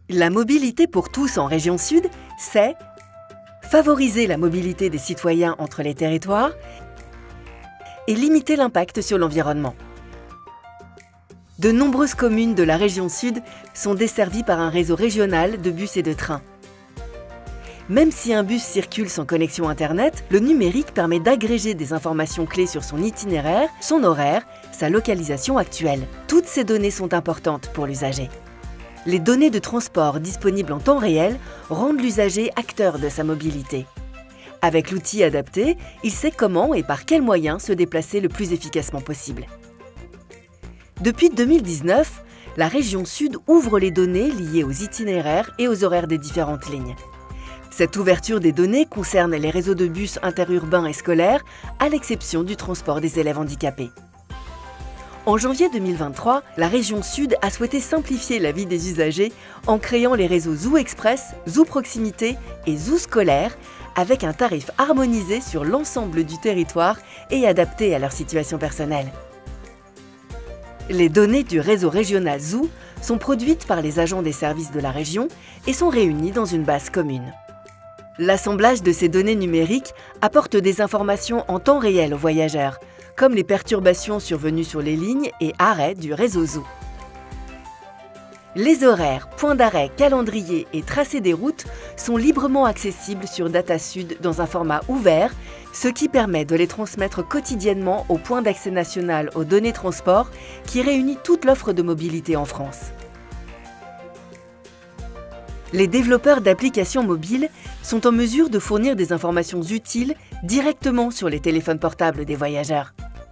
La mobilité pour tous en région sud, c'est favoriser la mobilité des citoyens entre les territoires et limiter l'impact sur l'environnement. De nombreuses communes de la région sud sont desservies par un réseau régional de bus et de trains. Même si un bus circule sans connexion Internet, le numérique permet d'agréger des informations clés sur son itinéraire, son horaire, sa localisation actuelle. Toutes ces données sont importantes pour l'usager. Les données de transport disponibles en temps réel rendent l'usager acteur de sa mobilité. Avec l'outil adapté, il sait comment et par quels moyens se déplacer le plus efficacement possible. Depuis 2019, la région Sud ouvre les données liées aux itinéraires et aux horaires des différentes lignes. Cette ouverture des données concerne les réseaux de bus interurbains et scolaires, à l'exception du transport des élèves handicapés. En janvier 2023, la région Sud a souhaité simplifier la vie des usagers en créant les réseaux Zoo Express, Zoo Proximité et Zoo Scolaire avec un tarif harmonisé sur l'ensemble du territoire et adapté à leur situation personnelle. Les données du réseau régional Zoo sont produites par les agents des services de la région et sont réunies dans une base commune. L'assemblage de ces données numériques apporte des informations en temps réel aux voyageurs, comme les perturbations survenues sur les lignes et arrêts du réseau Zoo. Les horaires, points d'arrêt, calendrier et tracés des routes sont librement accessibles sur DataSud dans un format ouvert, ce qui permet de les transmettre quotidiennement au point d'accès national aux données transport qui réunit toute l'offre de mobilité en France. Les développeurs d'applications mobiles sont en mesure de fournir des informations utiles directement sur les téléphones portables des voyageurs.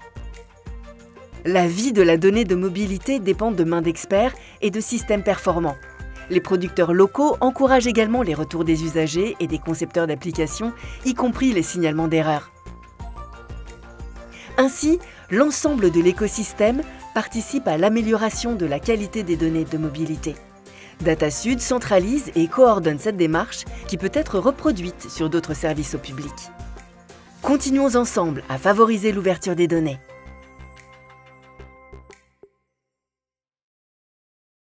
La vie de la donnée de mobilité dépend de mains d'experts et de systèmes performants. Les producteurs locaux encouragent également les retours des usagers et des concepteurs d'applications, y compris les signalements d'erreurs. Ainsi, l'ensemble de l'écosystème participe à l'amélioration de la qualité des données de mobilité. DataSud centralise et coordonne cette démarche qui peut être reproduite sur d'autres services au public. Continuons ensemble à favoriser l'ouverture des données.